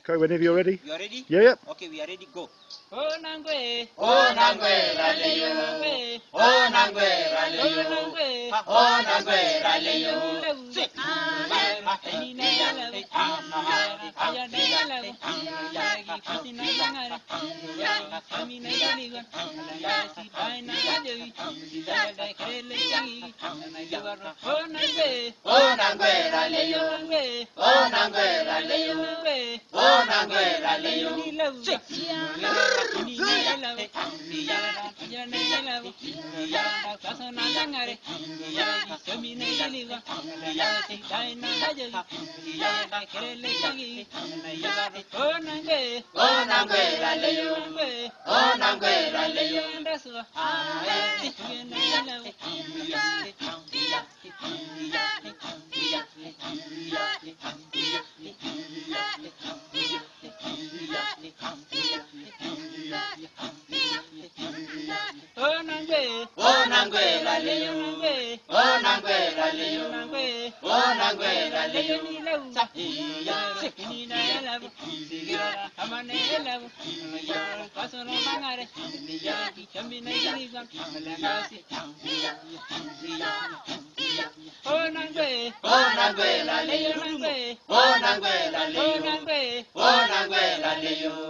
Okay, whenever you're ready. You are ready? Yeah, yeah. Okay, we are ready. Go. Oh nangwe, Oh nangwe raleyo. Oh nangwe raleyo. Oh nangwe raleyo. Oh nangwe raleyo. Oh nangwe raleyo. Oh nangwe raleyo. Oh,